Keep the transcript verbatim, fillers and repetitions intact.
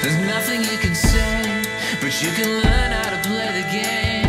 There's nothing you can say, but you can learn how to play the game.